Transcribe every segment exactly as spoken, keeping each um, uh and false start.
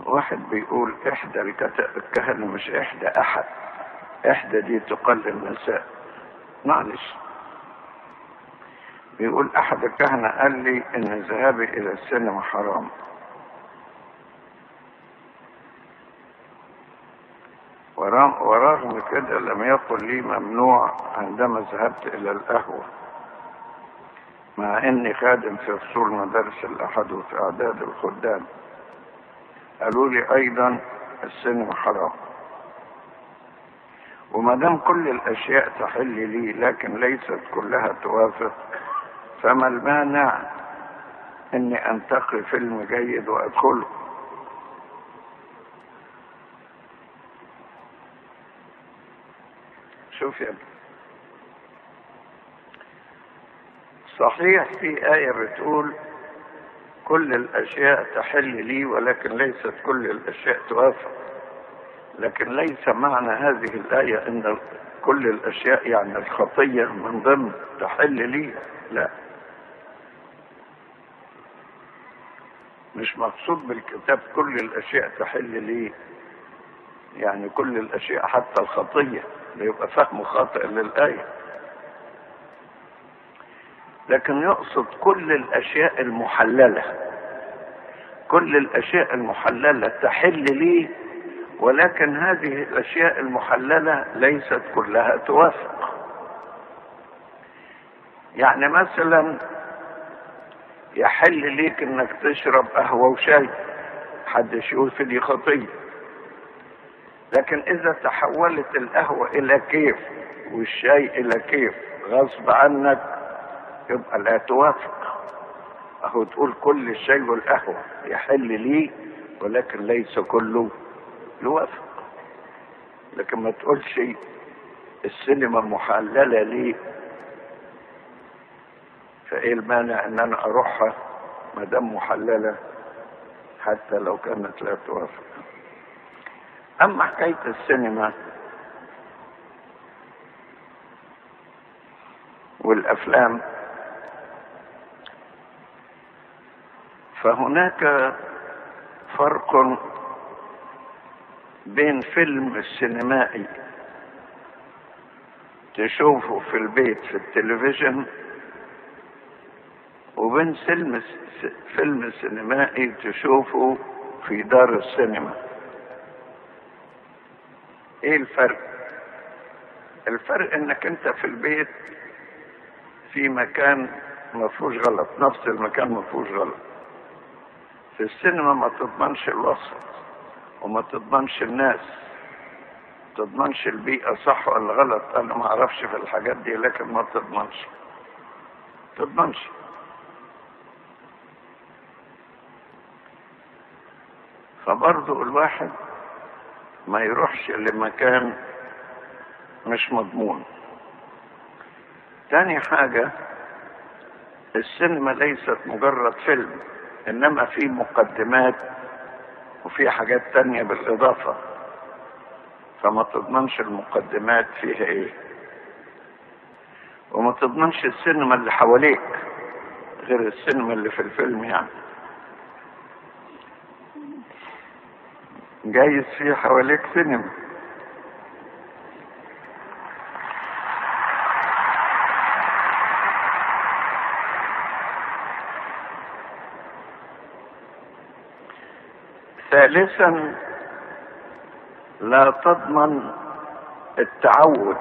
واحد بيقول احدى الكهنة، مش احدى احد، احدى دي تقلل نساء، معلش. بيقول احد الكهنة قال لي ان ذهابي الى السينما حرام، ورغم كده لم يقل لي ممنوع عندما ذهبت الى القهوة، مع اني خادم في فصول مدارس الاحد وفي اعداد الخدام. قالوا لي ايضا السينما حرام، وما دام كل الاشياء تحل لي لكن ليست كلها توافق، فما المانع اني انتقي فيلم جيد وادخله؟ شوف يا ابني، صحيح في آية بتقول كل الأشياء تحل لي ولكن ليست كل الأشياء توافق، لكن ليس معنى هذه الآية أن كل الأشياء يعني الخطية من ضمن تحل لي، لا، مش مقصود بالكتاب كل الأشياء تحل لي يعني كل الأشياء حتى الخطية، يبقى فهم خاطئ للآية، لكن يقصد كل الأشياء المحللة، كل الأشياء المحللة تحل لي، ولكن هذه الأشياء المحللة ليست كلها توافق. يعني مثلا يحل ليك انك تشرب قهوة وشاي، حدش يقول في دي خطية، لكن اذا تحولت القهوة الى كيف والشاي الى كيف غصب عنك يبقى لا توافق. اهو تقول كل الشاي والقهوة يحل لي ولكن ليس كله يوافق، لكن ما تقولش السينما محللة لي، فايه المانع ان انا اروحها ما دام محللة حتى لو كانت لا توافق. اما حكاية السينما والافلام فهناك فرق بين فيلم سينمائي تشوفه في البيت في التلفزيون وبين فيلم فيلم سينمائي تشوفه في دار السينما. ايه الفرق؟ الفرق انك انت في البيت في مكان ما فيهوش غلط، نفس المكان ما فيهوش غلط. في السينما ما تضمنش الوسط وما تضمنش الناس، ما تضمنش البيئة صح ولا غلط. انا ما اعرفش في الحاجات دي، لكن ما تضمنش تضمنش فبرضو الواحد ما يروحش لمكان مش مضمون. تاني حاجة، السينما ليست مجرد فيلم، انما في مقدمات وفي حاجات تانية بالاضافة، فما تضمنش المقدمات فيها ايه، وما تضمنش السينما اللي حواليك غير السينما اللي في الفيلم. يعني جايز في حواليك سينما. ثالثا، لا تضمن التعود،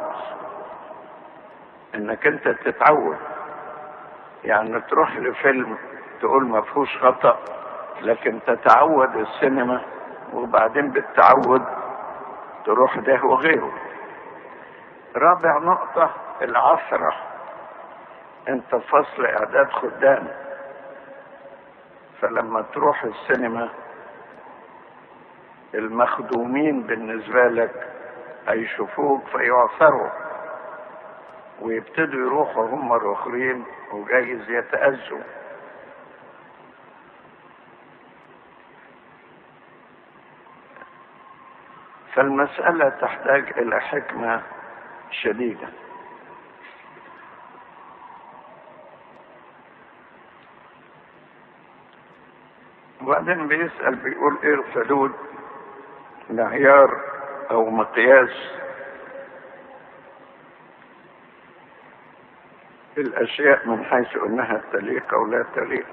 انك انت تتعود. يعني تروح لفيلم تقول ما فيهوش خطأ، لكن تتعود السينما وبعدين بالتعود تروح ده وغيره. رابع نقطة، العثرة. انت فصل اعداد خدام، فلما تروح السينما المخدومين بالنسبة لك هيشوفوك فيعثروا ويبتدوا يروحوا هم الاخرين وجايز يتأذوا. فالمسألة تحتاج إلى حكمة شديدة. وبعدين بيسأل بيقول ايه الحدود؟ معيار او مقياس الاشياء من حيث انها تليق او لا تليق.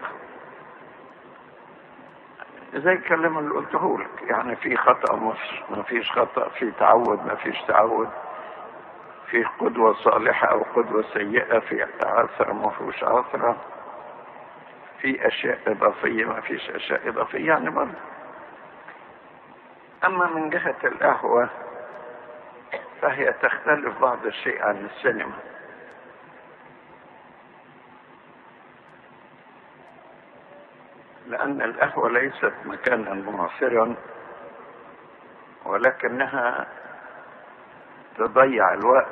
زي الكلام اللي قلته لك، يعني في خطأ مش ما فيش خطأ، في تعود ما فيش تعود، في قدوة صالحة او قدوة سيئة، في عثرة ما فيش عثرة، في اشياء اضافية ما فيش اشياء اضافية يعني برضه. اما من جهة القهوة فهي تختلف بعض الشيء عن السينما. لأن القهوة ليست مكانا معاصرا، ولكنها تضيع الوقت،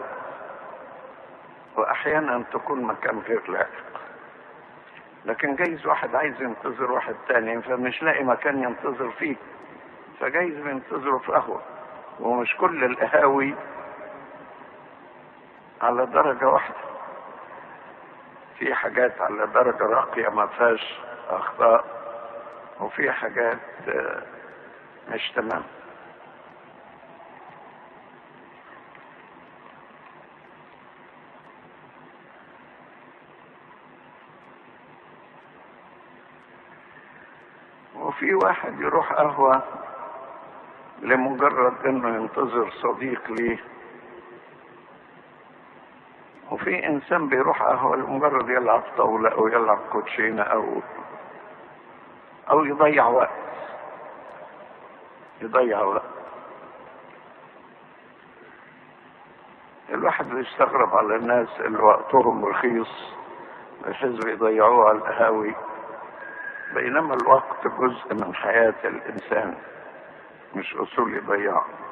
وأحيانا تكون مكان غير لائق. لكن جايز واحد عايز ينتظر واحد تاني فمش لاقي مكان ينتظر فيه، فجايز بينتظروا في قهوة. ومش كل القهاوي على درجة واحدة، في حاجات على درجة راقية ما فيهاش أخطاء، وفي حاجات مش تمام. وفي واحد يروح قهوة لمجرد انه ينتظر صديق ليه، وفي انسان بيروح قهوة لمجرد يلعب طاولة او يلعب كوتشينة او او يضيع وقت يضيع وقت الواحد بيستغرب على الناس اللي وقتهم رخيص بحيث بيضيعوه على القهاوي، بينما الوقت جزء من حياة الانسان مش اصول يضيعه.